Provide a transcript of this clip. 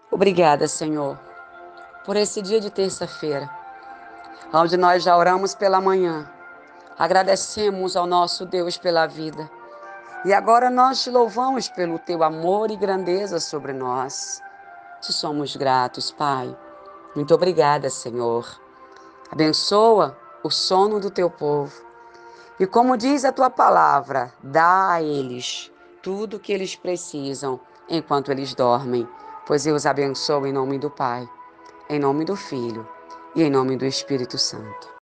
Obrigada, Senhor, por esse dia de terça-feira, onde nós já oramos pela manhã. Agradecemos ao nosso Deus pela vida. E agora nós te louvamos pelo teu amor e grandeza sobre nós. Te somos gratos, Pai. Muito obrigada, Senhor. Abençoa o sono do teu povo. E como diz a tua palavra, dá a eles tudo o que eles precisam enquanto eles dormem, pois eu os abençoo em nome do Pai, em nome do Filho e em nome do Espírito Santo.